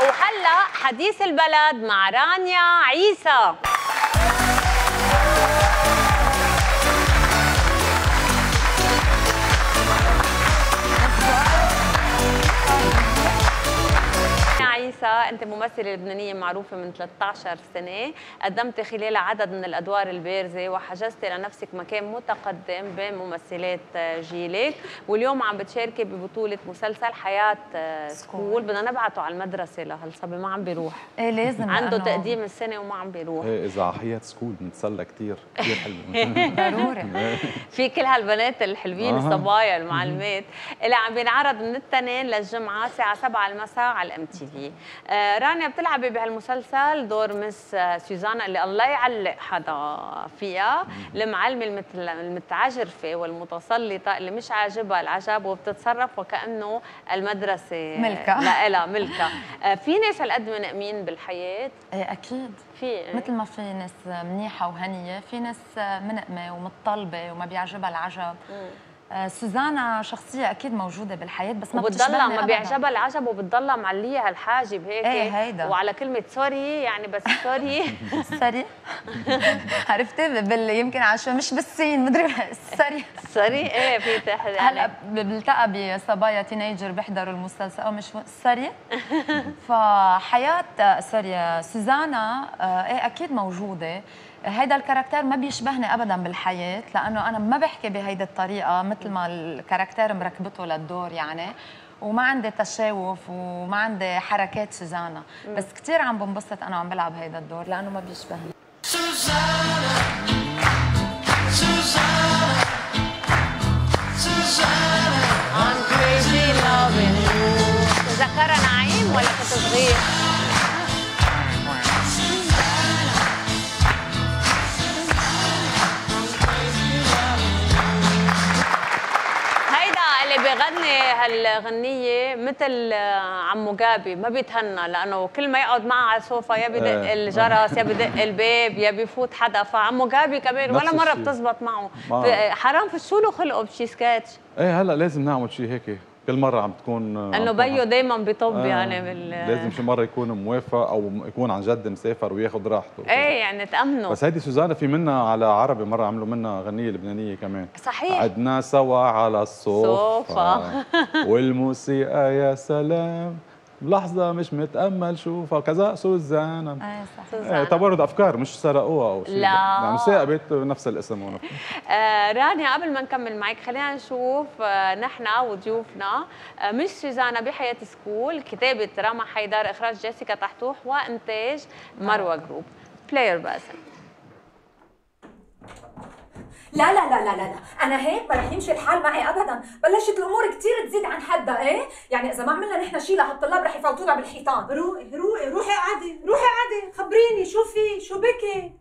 وهلا حديث البلد مع رانيا عيسى. عيسى، أنت ممثلة لبنانية معروفة من 13 سنة، قدمت خلال عدد من الأدوار البارزة وحجزت لنفسك مكان متقدم بين ممثلات جيلك، واليوم عم بتشاركي ببطولة مسلسل حياة سكول. بدنا نبعته على المدرسة لهالصبي، ما عم بيروح. ايه لازم عنده تقديم السنة وما عم بيروح. ايه إذا على حياة سكول بنتسلى كثير كثير حلوة. ضروري. في كل هالبنات الحلوين الصبايا المعلمات اللي عم بينعرض من الاثنين للجمعة الساعة 7 المساء على الام تي في. رانيا بتلعبي بهالمسلسل دور مس سوزانا اللي الله يعلق حدا فيها، المعلمة المتعجرفة والمتسلطة اللي مش عاجبها العجب وبتتصرف وكأنه المدرسة ملكة لا ملكة. في ناس هالقد منقمين بالحياة؟ ايه اكيد، في مثل ما في ناس منيحة وهنية، في ناس منقمة ومتطلبة وما بيعجبها العجب. سوزانا شخصية أكيد موجودة بالحياة بس ما بتضلها ما بيعجبها العجب وبتضلها معلية هالحاجب هيك. ايه هيدا. وعلى كلمة سوري يعني بس سوري سوري عرفتي يمكن عشان مش بالسين مدري سوري سوري ايه في تحت. هلا بلتقى بصبايا تينيجر بيحضروا المسلسل او مش سوري. فحياة سوري سوزانا ايه اكيد موجودة. هيدا الكاركتير ما بيشبهني ابدا بالحياه، لانه انا ما بحكي بهيدي الطريقه مثل ما الكاركتير مركبته للدور يعني، وما عندي تشاوف وما عندي حركات سوزانا، بس كثير عم بنبسط انا وعم بلعب هيدا الدور لانه ما بيشبهني. تذكرها نعيم ولا كنت صغير؟ اللي بيغني هالغنية مثل عمو جابي ما بيتهنى، لأنه كل ما يقعد معه على السوفا يا بدق الجرس يا بدق الباب يا بيفوت حدا، فعمو جابي كمان ولا مرة بتزبط معه. حرام فشوا له خلقه بشي سكتش. ايه هلا لازم نعمل شيء هيك، كل مرة عم تكون انه بيو دايما بيطب يعني لازم شي مرة يكون موافق او يكون عن جد مسافر وياخذ راحته. ايه يعني تأمنوا. بس هيدي سوزانا في منها على عربي مرة عملوا منها غنية لبنانية كمان. صحيح. قعدنا سوا على الصوفة والموسيقى يا سلام بلحظة مش متأمل شوفها كذا سوزانا. ايه صح. ايه تبرد افكار مش سرقوها او شيء، لا يعني ثاقبت نفس الاسم هون. رانيا قبل ما نكمل معك خلينا نشوف نحن وضيوفنا مش سوزانا بحياة سكول، كتابة راما حيدر، اخراج جيسيكا طحتوح وانتاج مروه جروب. بلاير باسم. لا لا لا لا لا انا هيك ما رح يمشي الحال معي ابدا. بلشت الامور كثير تزيد عن حدها. ايه يعني اذا ما عملنا نحن شيء لهالطلاب رح يفوتونا بالحيطان. روقي روحي قعدي خبريني شو بكي؟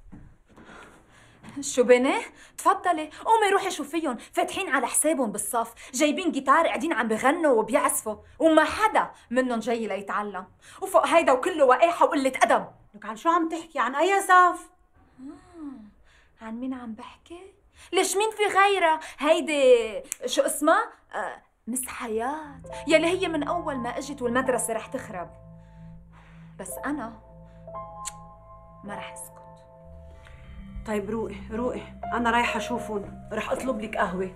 شو بني؟ تفضلي قومي روحي شوفيهم فاتحين على حسابهم بالصف، جايبين جيتار قاعدين عم بغنوا وبيعزفوا وما حدا منهم جاي ليتعلم، وفوق هيدا وكله وقاحه وقله ادب. لك عن شو عم تحكي؟ عن اي صف؟ عن مين عم بحكي؟ ليش مين في غيرها؟ هيدي شو اسمها؟ مس حياة يلي هي من أول ما اجت والمدرسة رح تخرب. بس أنا ما رح اسكت. طيب روقي أنا رايحة أشوفهم، رح أطلب لك قهوة.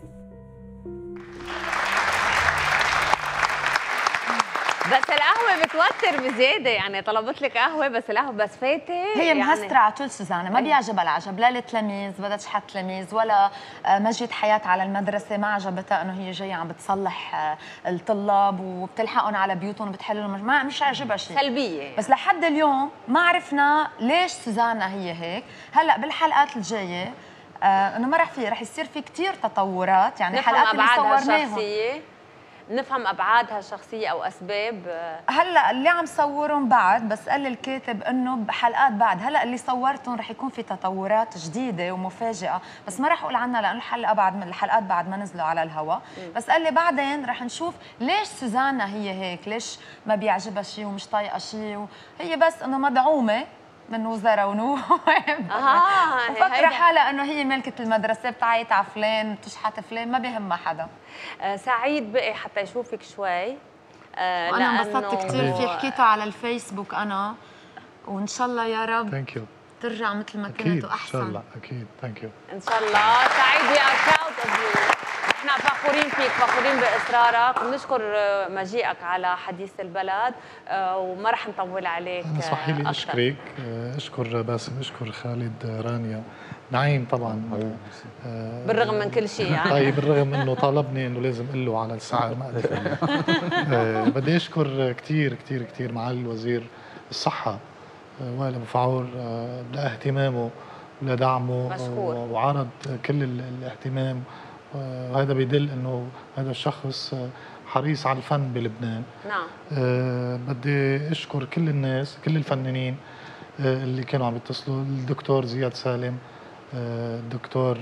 بس القهوة بتوتر بزيادة، يعني طلبت لك قهوة بس القهوة بس فاتة هي يعني مهسترة على طول سوزانا، ما بيعجبها العجب، لا التلاميذ بدها تشحت تلاميذ ولا مجد حياة على المدرسة ما عجبتها انه هي جاية عم بتصلح الطلاب وبتلحقهم على بيوتهم وبتحل لهم، مش عاجبها شيء. سلبية. بس لحد اليوم ما عرفنا ليش سوزانا هي هيك. هلا بالحلقات الجاية انه ما رح يصير في كثير تطورات، يعني الحلقات اللي صورناهم نفهم ابعادها الشخصيه او اسباب. هلا اللي عم صورهم بعد، بس قال الكاتب انه بحلقات بعد، هلا اللي صورتهم رح يكون في تطورات جديده ومفاجئه، بس ما رح اقول عنها لانه الحلقات بعد ما نزلوا على الهواء، بس قال لي بعدين رح نشوف ليش سوزانا هي هيك، ليش ما بيعجبها شيء ومش طايقه شيء، هي بس انه مدعومه من وزراء ونواب وفكره حالها انه هي ملكه المدرسه، بتعيط على فلان بتشحت فلان، ما بيهمها حدا. سعيد بقي حتى يشوفك شوي انا انبسطت كثير في حكيته على الفيسبوك انا، وان شاء الله يا رب ثانك يو ترجع مثل ما كنت اكيد واحسن. ان شاء الله اكيد ثانك يو ان شاء الله. سعيد وي ار براود اوف يو. احنا فخورين فيك، فخورين باصرارك، وبنشكر مجيئك على حديث البلد، وما رح نطول عليك. انا اسمحي لي اشكرك، اشكر باسم، اشكر خالد، رانيا، نعيم طبعا بالرغم من كل شيء يعني. طيب بالرغم انه طالبني انه لازم اقول له على السعر ما قدرت. بدي اشكر كثير كثير كثير معالي الوزير الصحه وائل ابو فعور لاهتمامه ولدعمه، مشكور. وعرض كل الاهتمام، وهذا بيدل انه هذا الشخص حريص على الفن بلبنان. نعم. بدي اشكر كل الناس، كل الفنانين اللي كانوا عم يتصلوا، الدكتور زياد سالم، الدكتور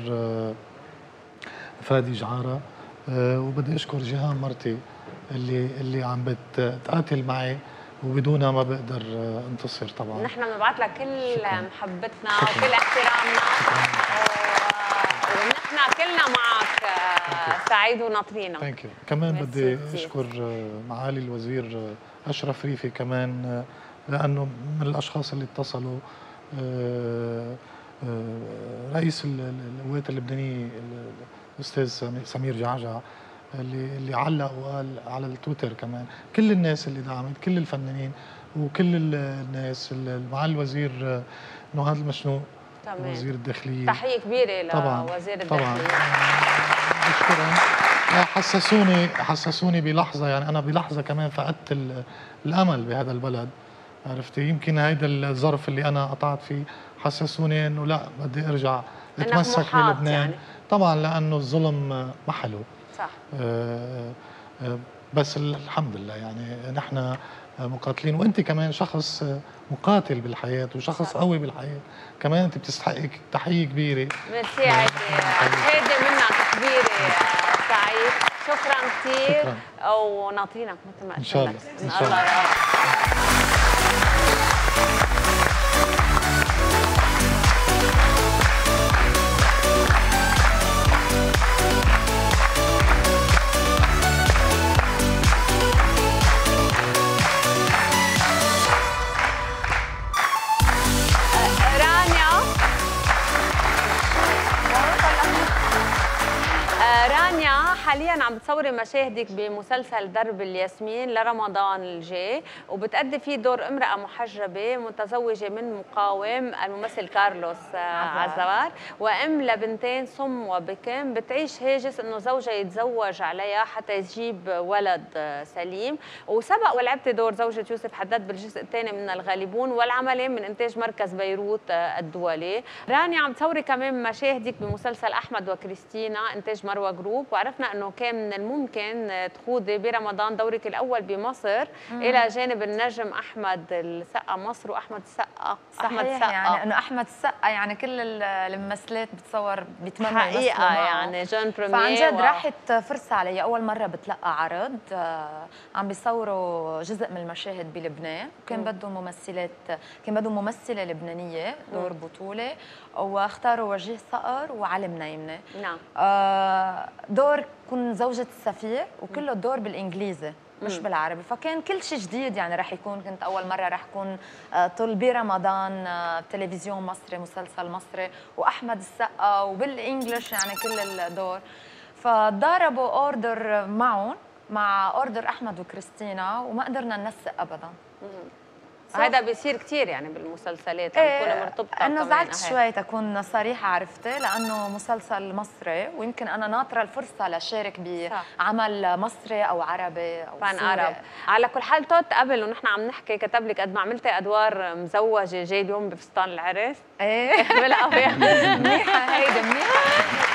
فادي جعاره، وبدي اشكر جيهان مرتي اللي عم بتقاتل معي وبدونها ما بقدر انتصر. طبعا نحن بنبعث لك كل محبتنا وكل احترامنا، ونحن كلنا معك سعيد وناطرينك. ثانك يو. كمان بدي اشكر معالي الوزير اشرف ريفي كمان، لانه من الاشخاص اللي اتصلوا، رئيس القوات اللبنانيه الاستاذ سمير جعجع اللي علق وقال على التويتر كمان، كل الناس اللي دعمت، كل الفنانين وكل الناس، معالي الوزير نهاد المشنوق وزير الداخليه، تحيه كبيره لوزير الداخليه. طبعا بشكرهم، حسسوني بلحظه، يعني انا بلحظه كمان فقدت الامل بهذا البلد، عرفتي؟ يمكن هيدا الظرف اللي انا قطعت فيه حسسوني انه لا بدي ارجع اتمسك بلبنان يعني. طبعا لانه الظلم ما حلو، صح. بس الحمد لله يعني نحن مقاتلين، وانت كمان شخص مقاتل بالحياه وشخص صح. قوي بالحياه كمان، انت بتستحقي تحيه كبيره. ميرسي عيدي، هيدي منك كبيره سعيد، شكرا كثير، وناطرينك مثل ما قلت لك. ان شاء الله ان شاء الله. رانيا حاليا عم بتصوري مشاهدك بمسلسل درب الياسمين لرمضان الجاي، وبتأدي فيه دور امرأة محجبة متزوجة من مقاوم الممثل كارلوس عزوار، وام لبنتين صم وبكم، بتعيش هاجس انه زوجها يتزوج عليها حتى يجيب ولد سليم، وسبق ولعبتي دور زوجة يوسف حداد بالجزء الثاني من الغالبون، والعملين من انتاج مركز بيروت الدولي. رانيا عم تصوري كمان مشاهدك بمسلسل احمد وكريستينا انتاج مروه جروب، وعرفنا انه كان من الممكن تخوضي برمضان دورك الاول بمصر الى جانب النجم احمد السقا مصر واحمد السقا. احمد السقا يعني انه احمد السقا يعني كل الممثلات بتصور بيتمنوا حقيقه يعني جون بريمير، فعن جد راحت فرصه علي، اول مره بتلقى عرض عم بيصوروا جزء من المشاهد بلبنان، وكان بدهم ممثلات، كان بدهم ممثله لبنانيه دور بطوله، واختاروا وجيه صقر وعلم نايمنه. نعم. دور كون زوجة السفير، وكله الدور بالانجليزي مش بالعربي، فكان كل شيء جديد يعني. رح يكون كنت اول مره رح كون طول برمضان تلفزيون مصري، مسلسل مصري، واحمد السقا وبالانجلش يعني كل الدور، فضربوا اوردر معهم مع اوردر احمد وكريستينا، وما قدرنا ننسق ابدا. هذا بيصير كثير يعني بالمسلسلات، عم تكون مرتبطه. انا زعلت شوي تكون صريحه، عرفتي، لانه مسلسل مصري، ويمكن انا ناطره الفرصه لشارك بعمل مصري او عربي او فن عرب. على كل حال توت قبل ونحن عم نحكي كتب لك قد ما عملتي ادوار مزوجه جاي اليوم بفستان العرس. ايه بالابيض. منيحه هيدي، منيحه.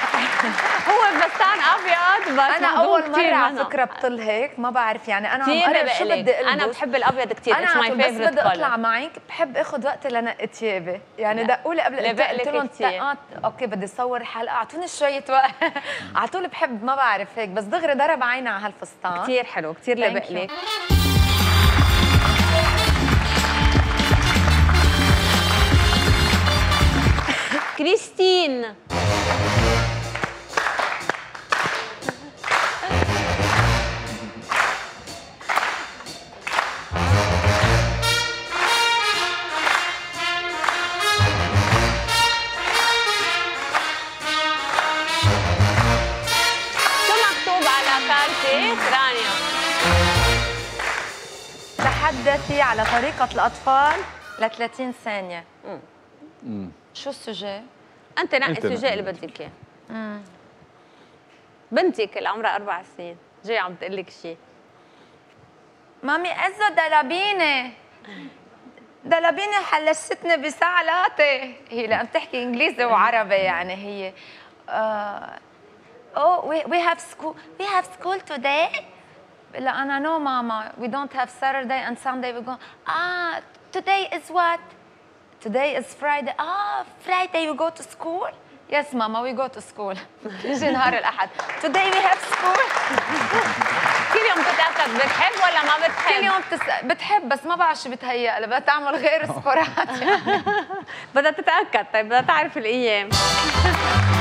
هو فستان ابيض بس انا اول مره على فكره بطل هيك، ما بعرف يعني انا عم قرر شو بدي البس. انا بحب الابيض كثير، انا بس بدي اطلع معك بحب اخذ وقتي لنقي ثيابي، يعني دقوا لي قبل قلت لهم دقات اوكي بدي اصور حلقه، اعطوني شويه وقت. على طول بحب ما بعرف هيك، بس دغري ضرب عيني على هالفستان كثير حلو، كثير لبق لك. كريستين تحدثي على طريقة الأطفال ل 30 ثانية. شو السوجي؟ أنت نقي السوجي اللي بدك إياه. بنتك اللي عمرها 4 سنين جاي عم تقول لك شيء. مامي ازو دلابيني دلابيني حلشتني بسعلاتي. هي لما بتحكي انجليزي وعربي يعني هي we have school today. لا أنا no ماما we don't have Saturday and Sunday we go today is what? Today is Friday. Friday we go to school. Yes ماما we go to school. يجي نهار الأحد today we have school. كل يوم بتتأكد بتحب ولا ما بتحب؟ كل يوم بتحب بس ما بعرف شو بتهيأ لها، بدها تعمل غير سبورات يعني. بدها تتأكد. طيب بدها تعرف الأيام.